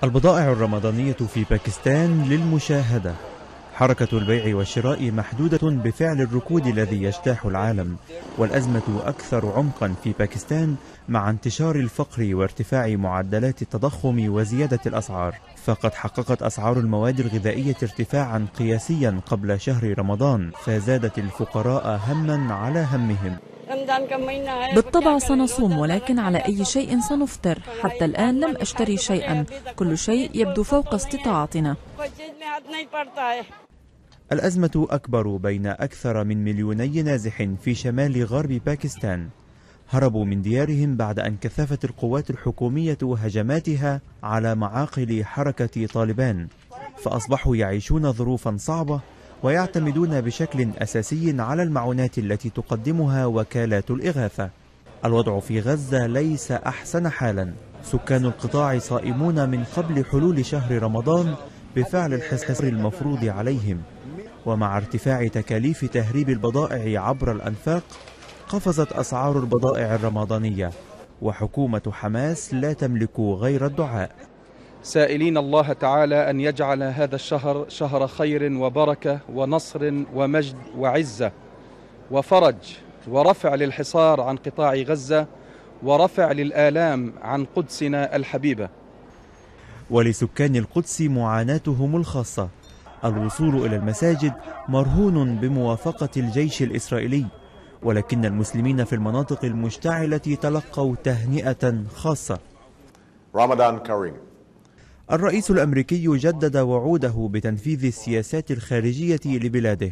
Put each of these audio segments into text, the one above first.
البضائع الرمضانية في باكستان للمشاهدة. حركة البيع والشراء محدودة بفعل الركود الذي يجتاح العالم، والأزمة أكثر عمقا في باكستان مع انتشار الفقر وارتفاع معدلات التضخم وزيادة الأسعار. فقد حققت أسعار المواد الغذائية ارتفاعا قياسيا قبل شهر رمضان، فزادت الفقراء هما على همهم. بالطبع سنصوم، ولكن على أي شيء سنفطر؟ حتى الآن لم أشتري شيئا، كل شيء يبدو فوق استطاعتنا. الأزمة أكبر بين أكثر من 2 مليون نازح في شمال غرب باكستان هربوا من ديارهم بعد أن كثفت القوات الحكومية هجماتها على معاقل حركة طالبان، فأصبحوا يعيشون ظروفا صعبة ويعتمدون بشكل أساسي على المعونات التي تقدمها وكالات الإغاثة. الوضع في غزة ليس أحسن حالا، سكان القطاع صائمون من قبل حلول شهر رمضان بفعل الحصار المفروض عليهم، ومع ارتفاع تكاليف تهريب البضائع عبر الأنفاق قفزت أسعار البضائع الرمضانية، وحكومة حماس لا تملك غير الدعاء. سائلين الله تعالى أن يجعل هذا الشهر شهر خير وبركة ونصر ومجد وعزة وفرج ورفع للحصار عن قطاع غزة ورفع للآلام عن قدسنا الحبيبة. ولسكان القدس معاناتهم الخاصة. الوصول إلى المساجد مرهون بموافقة الجيش الإسرائيلي، ولكن المسلمين في المناطق المشتعلة تلقوا تهنئة خاصة. رمضان كريم. الرئيس الأمريكي جدد وعوده بتنفيذ السياسات الخارجية لبلاده.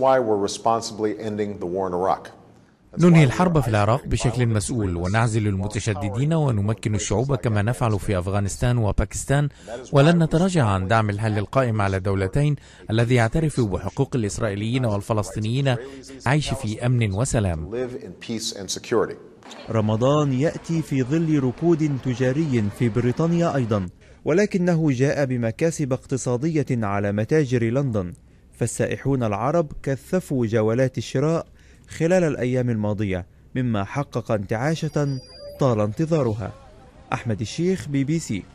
ننهي الحرب في العراق بشكل مسؤول، ونعزل المتشددين، ونمكن الشعوب كما نفعل في أفغانستان وباكستان، ولن نتراجع عن دعم الحل القائم على دولتين الذي يعترف بحقوق الإسرائيليين والفلسطينيين عيش في أمن وسلام. رمضان يأتي في ظل ركود تجاري في بريطانيا أيضا، ولكنه جاء بمكاسب اقتصادية على متاجر لندن، فالسائحون العرب كثفوا جولات الشراء خلال الأيام الماضية، مما حقق انتعاشة طال انتظارها. أحمد الشيخ، BBC.